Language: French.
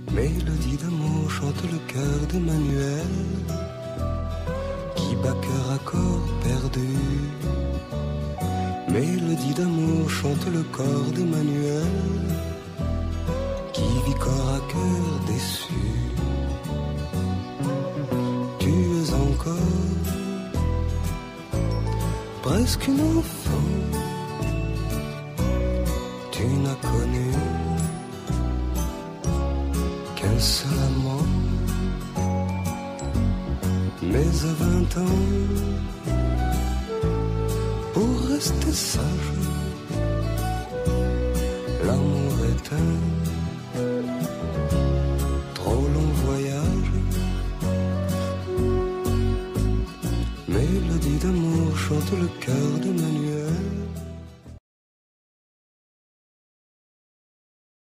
Mélodie d'amour chante le cœur d'Emmanuel, qui bat cœur à corps perdu. Mélodie d'amour chante le corps d'Emmanuel, qui vit corps à cœur déçu. Tu es encore presque une enfant, tu n'as connu qu'un seul amant. Mais à 20 ans, pour rester sage, l'amour est un